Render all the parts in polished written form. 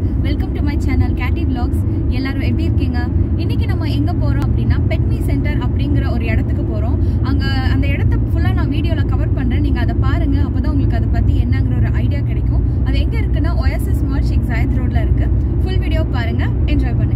Welcome to my channel Katie vlogs. எல்லாரும் எப்படி இருக்கீங்க? இன்னைக்கு நம்ம எங்க போறோம் அப்படின்னா பெட் மீ சென்டர் அப்படிங்கிற ஒரு இடத்துக்கு போறோம். அங்க அந்த இடத்தை ஃபுல்லா நான் வீடியோல கவர் பண்றேன். நீங்க அதை பாருங்க. அப்பதான் உங்களுக்கு அதை பத்தி என்னங்கிற ஒரு ஐடியா கிடைக்கும். அது எங்க இருக்குன்னா Oasis மால் ஷேக் Zayed ரோட்ல இருக்கு. ஃபுல் வீடியோ பாருங்க, என்ஜாய் பண்ணுங்க.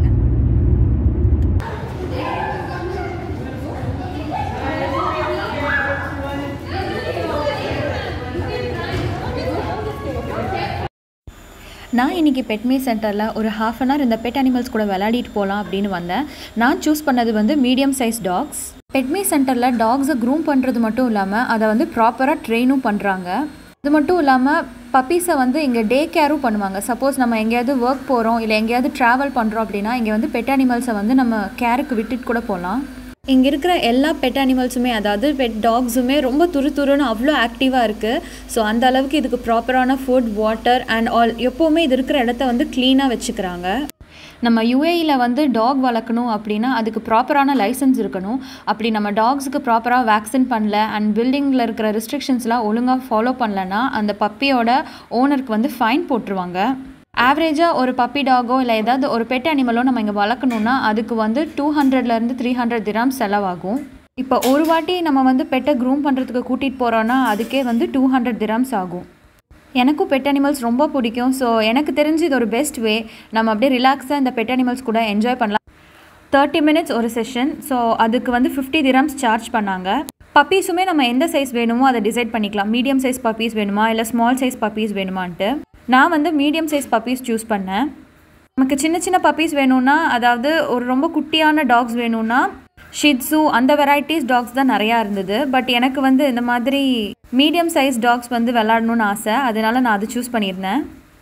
நான் இன்றைக்கி பெட்மீ சென்டரில் ஒரு ஹாஃப் அன் ஹவர் இந்த பெட் அனிமல்ஸ் கூட விளையாடிட்டு போகலாம் அப்படின்னு வந்தேன். நான் சூஸ் பண்ணது வந்து மீடியம் சைஸ் டாக்ஸ். பெட்மீ சென்டரில் டாக்ஸை க்ரூம் பண்ணுறது மட்டும் இல்லாமல் அதை வந்து ப்ராப்பராக ட்ரெயினும் பண்ணுறாங்க. அது மட்டும் இல்லாமல் பப்பீஸை வந்து இங்கே டே கேரும் பண்ணுவாங்க. சப்போஸ் நம்ம எங்கேயாவது ஒர்க் போகிறோம் இல்லை எங்கேயாவது ட்ராவல் பண்ணுறோம் அப்படின்னா இங்கே வந்து பெட் அனிமல்ஸை வந்து நம்ம கேருக்கு விட்டுட்டு கூட போகலாம். இங்கே இருக்கிற எல்லா பெட் அனிமல்ஸுமே, அதாவது பெட் டாக்ஸுமே ரொம்ப துருன்னு அவ்வளோ ஆக்டிவாக இருக்குது. ஸோ அந்த அளவுக்கு இதுக்கு ப்ராப்பரான ஃபுட், வாட்டர் அண்ட் ஆல் எப்போவுமே இது இருக்கிற இடத்த வந்து க்ளீனாக வச்சுக்கிறாங்க. நம்ம யுஏஇயில் வந்து டாக் வளர்க்கணும் அப்படின்னா அதுக்கு ப்ராப்பரான லைசன்ஸ் இருக்கணும். அப்படி நம்ம டாக்ஸுக்கு ப்ராப்பராக வேக்சின் பண்ணல அண்ட் பில்டிங்கில் இருக்கிற ரெஸ்ட்ரிக்ஷன்ஸ்லாம் ஒழுங்காக ஃபாலோ பண்ணலன்னா அந்த பப்பியோட ஓனருக்கு வந்து ஃபைன் போட்டுருவாங்க. ஆவரேஜாக ஒரு பப்பி டாகோ இல்லை ஏதாவது ஒரு பெட் அனிமலோ நம்ம இங்கே வளர்க்கணுன்னா அதுக்கு வந்து 200 to 300 dirhams செலவாகும். இப்போ ஒரு வாட்டி நம்ம வந்து பெட்டை க்ரூம் பண்ணுறதுக்கு கூட்டிகிட்டு போகிறோன்னா அதுக்கே வந்து 200 dirhams ஆகும். எனக்கும் பெட் அனிமல்ஸ் ரொம்ப பிடிக்கும். ஸோ எனக்கு தெரிஞ்சு இது ஒரு பெஸ்ட் வே. நம்ம அப்படியே ரிலாக்ஸாக இந்த பெட் அனிமல்ஸ் கூட என்ஜாய் பண்ணலாம். 30 minutes ஒரு செஷன். ஸோ அதுக்கு வந்து 50 dirhams சார்ஜ் பண்ணாங்க. பப்பீஸுமே நம்ம எந்த சைஸ் வேணுமோ அதை டிசைட் பண்ணிக்கலாம். மீடியம் சைஸ் பப்பீஸ் வேணுமா இல்லை ஸ்மால் சைஸ் பப்பீஸ் வேணுமான்ட்டு. நான் வந்து மீடியம் சைஸ் பப்பீஸ் சூஸ் பண்ணேன். நமக்கு சின்ன பப்பீஸ் வேணும்னா, அதாவது ஒரு ரொம்ப குட்டியான டாக்ஸ் வேணும்னா ஷிட்ஸு அந்த வெரைட்டிஸ் டாக்ஸ் தான் நிறையா இருந்தது. பட் எனக்கு வந்து இந்த மாதிரி மீடியம் சைஸ் டாக்ஸ் வந்து விளாடணுன்னு ஆசை. அதனால நான் அதை சூஸ் பண்ணியிருந்தேன்.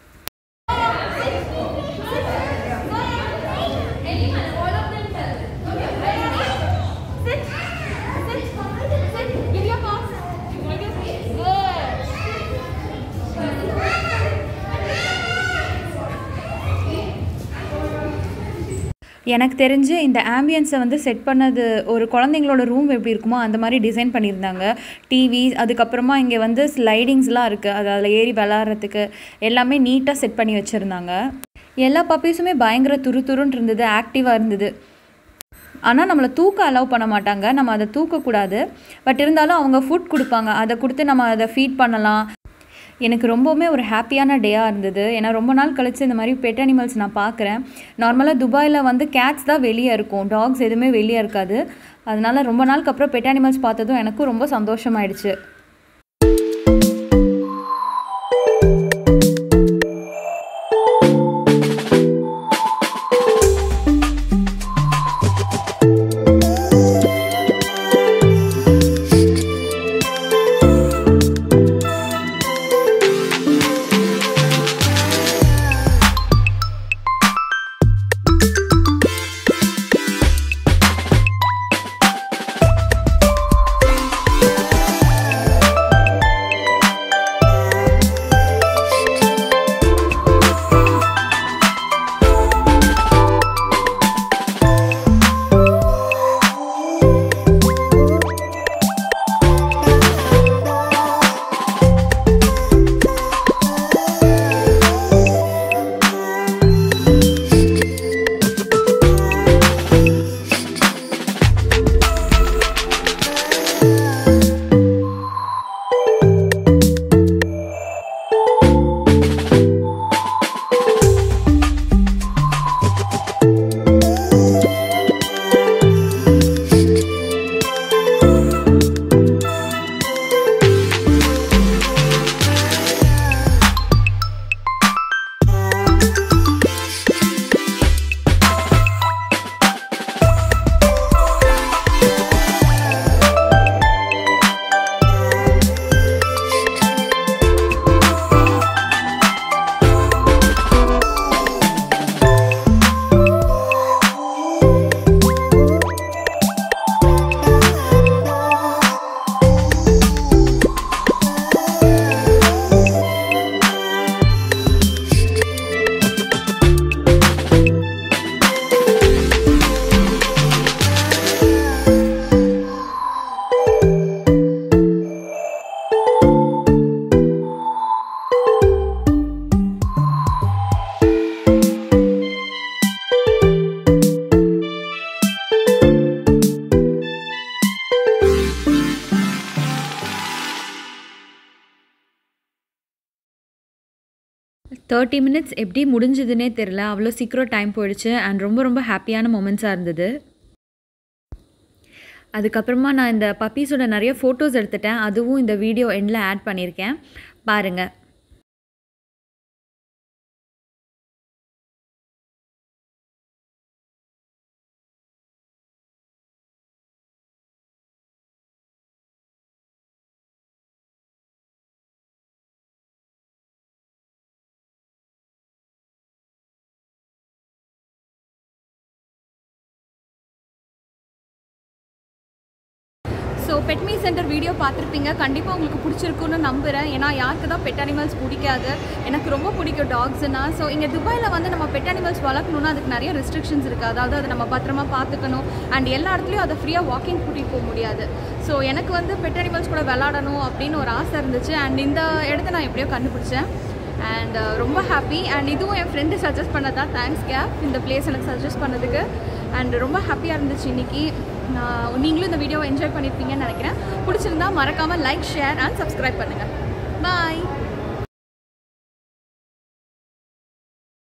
எனக்கு தெரிஞ்சு இந்த ஆம்பியன்ஸை வந்து செட் பண்ணது ஒரு குழந்தைங்களோட ரூம் எப்படி இருக்குமோ அந்த மாதிரி டிசைன் பண்ணியிருந்தாங்க. டிவி, அதுக்கப்புறமா இங்கே வந்து ஸ்லைடிங்ஸ்லாம் இருக்குது. அது அதில் ஏறி விளாட்றதுக்கு எல்லாமே நீட்டாக செட் பண்ணி வச்சுருந்தாங்க. எல்லா பப்பீஸுமே பயங்கர துருன்னு இருந்தது, ஆக்டிவாக இருந்தது. ஆனால் நம்மளை தூக்க அலோவ் பண்ண மாட்டாங்க. நம்ம அதை தூக்கக்கூடாது. பட் இருந்தாலும் அவங்க ஃபுட் கொடுப்பாங்க. அதை கொடுத்து நம்ம அதை ஃபீட் பண்ணலாம். எனக்கு ரொம்பவுமே ஒரு ஹாப்பியான டேயாக இருந்தது. ஏன்னா ரொம்ப நாள் கழித்து இந்த மாதிரி பெட் அனிமல்ஸ் நான் பார்க்குறேன். நார்மலாக துபாயில் வந்து கேட்ஸ் தான் வெளியே இருக்கும், டாக்ஸ் எதுவுமே வெளியே இருக்காது. அதனால ரொம்ப நாளுக்கு அப்புறம் பெட் அனிமல்ஸ் பார்த்ததும் எனக்கும் ரொம்ப சந்தோஷமாயிடுச்சு. 30 மினிட்ஸ் எப்படி முடிஞ்சதுன்னே தெரில, அவ்வளோ சீக்கிரம் டைம் போயிடுச்சு. அண்ட் ரொம்ப ரொம்ப ஹாப்பியான மொமெண்ட்ஸாக இருந்தது. அதுக்கப்புறமா நான் இந்த பப்பீஸோட நிறைய ஃபோட்டோஸ் எடுத்துட்டேன். அதுவும் இந்த வீடியோ எண்டில் ஆட் பண்ணியிருக்கேன், பாருங்கள். So pet me center video பார்த்துருப்பீங்க. கண்டிப்பாக உங்களுக்கு பிடிச்சிருக்குன்னு நம்புகிறேன். ஏன்னா யாருக்கு தான் பெட் அனிமல்ஸ் பிடிக்காது? எனக்கு ரொம்ப பிடிக்கும் டாக்ஸ்னா. ஸோ இங்கே துபாயில் வந்து நம்ம பெட் அனிமல்ஸ் வளர்க்கணுன்னா அதுக்கு நிறைய ரெஸ்ட்ரிக்ஷன்ஸ் இருக்குது. அதாவது அதை நம்ம பத்திரமா பார்த்துக்கணும். அண்ட் எல்லா இடத்துலையும் அதை ஃப்ரீயாக வாக்கிங் கூட்டிகிட்டு போக முடியாது. ஸோ எனக்கு வந்து பெட் அனிமல்ஸ் கூட விளாடணும் அப்படின்னு ஒரு ஆசை இருந்துச்சு. அண்ட் இந்த இடத்த நான் எப்படியோ கண்டுபிடிச்சேன். அண்ட் ரொம்ப ஹாப்பி. அண்ட் இதுவும் என் ஃப்ரெண்டு சஜஸ்ட் பண்ணதா. தேங்க்ஸ் கேப், இந்த பிளேஸ் எனக்கு சஜஸ்ட் பண்ணதுக்கு. அண்ட் ரொம்ப ஹாப்பியாக இருந்துச்சு இன்றைக்கி. நீங்களும் இந்த வீடியோவை என்ஜாய் பண்ணியிருப்பீங்கன்னு நினைக்கிறேன். பிடிச்சிருந்தா மறக்காமல் லைக், ஷேர் அண்ட் சப்ஸ்கிரைப் பண்ணுங்கள். பாய்.